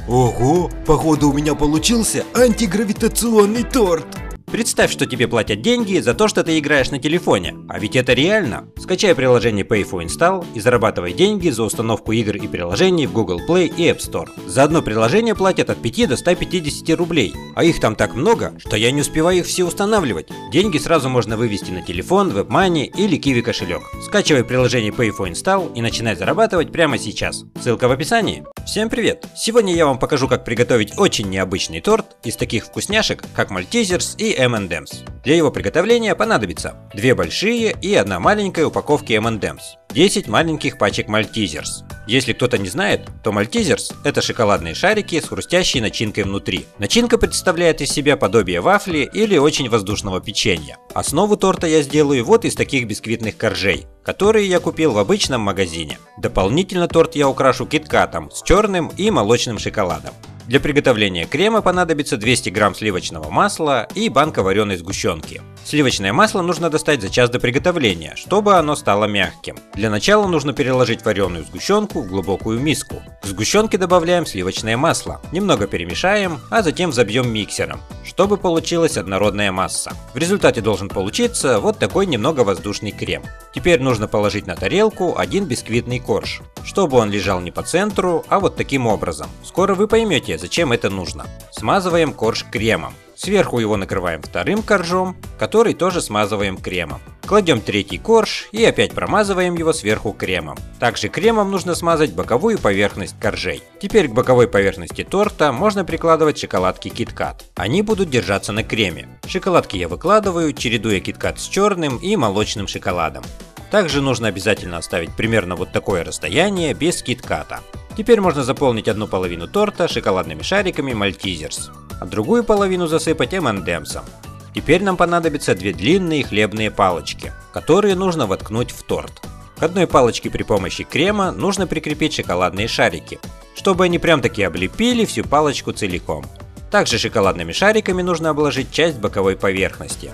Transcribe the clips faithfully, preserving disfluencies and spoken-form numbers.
Ого, походу у меня получился антигравитационный торт. Представь, что тебе платят деньги за то, что ты играешь на телефоне. А ведь это реально. Скачай приложение Pay for Install и зарабатывай деньги за установку игр и приложений в Google Play и App Store. За одно приложение платят от пяти до ста пятидесяти рублей. А их там так много, что я не успеваю их все устанавливать. Деньги сразу можно вывести на телефон, WebMoney или Kiwi кошелек. Скачивай приложение Pay for Install и начинай зарабатывать прямо сейчас. Ссылка в описании. Всем привет! Сегодня я вам покажу, как приготовить очень необычный торт из таких вкусняшек, как Maltesers и эм энд эмс. Для его приготовления понадобится две большие и одна маленькая упаковки эм энд эмс, десять маленьких пачек Maltesers. Если кто-то не знает, то Maltesers – это шоколадные шарики с хрустящей начинкой внутри. Начинка представляет из себя подобие вафли или очень воздушного печенья. Основу торта я сделаю вот из таких бисквитных коржей, которые я купил в обычном магазине. Дополнительно торт я украшу киткатом с черным и молочным шоколадом. Для приготовления крема понадобится двести грамм сливочного масла и банка вареной сгущенки. Сливочное масло нужно достать за час до приготовления, чтобы оно стало мягким. Для начала нужно переложить вареную сгущенку в глубокую миску. К сгущенке добавляем сливочное масло, немного перемешаем, а затем взобьем миксером, чтобы получилась однородная масса. В результате должен получиться вот такой немного воздушный крем. Теперь нужно положить на тарелку один бисквитный корж, чтобы он лежал не по центру, а вот таким образом. Скоро вы поймете, зачем это нужно. Смазываем корж кремом. Сверху его накрываем вторым коржом, который тоже смазываем кремом. Кладем третий корж и опять промазываем его сверху кремом. Также кремом нужно смазать боковую поверхность коржей. Теперь к боковой поверхности торта можно прикладывать шоколадки KitKat. Они будут держаться на креме. Шоколадки я выкладываю, чередуя KitKat с черным и молочным шоколадом. Также нужно обязательно оставить примерно вот такое расстояние без KitKat. Теперь можно заполнить одну половину торта шоколадными шариками Maltesers, а другую половину засыпать эм энд эмсом. Теперь нам понадобятся две длинные хлебные палочки, которые нужно воткнуть в торт. К одной палочке при помощи крема нужно прикрепить шоколадные шарики, чтобы они прям таки облепили всю палочку целиком. Также шоколадными шариками нужно обложить часть боковой поверхности.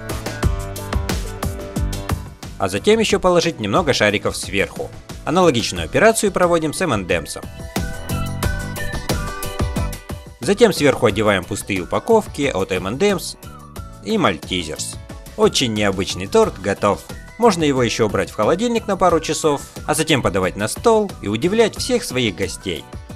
А затем еще положить немного шариков сверху. Аналогичную операцию проводим с эм энд эмсом. Затем сверху одеваем пустые упаковки от эм энд эмс и Maltesers. Очень необычный торт готов. Можно его еще убрать в холодильник на пару часов, а затем подавать на стол и удивлять всех своих гостей.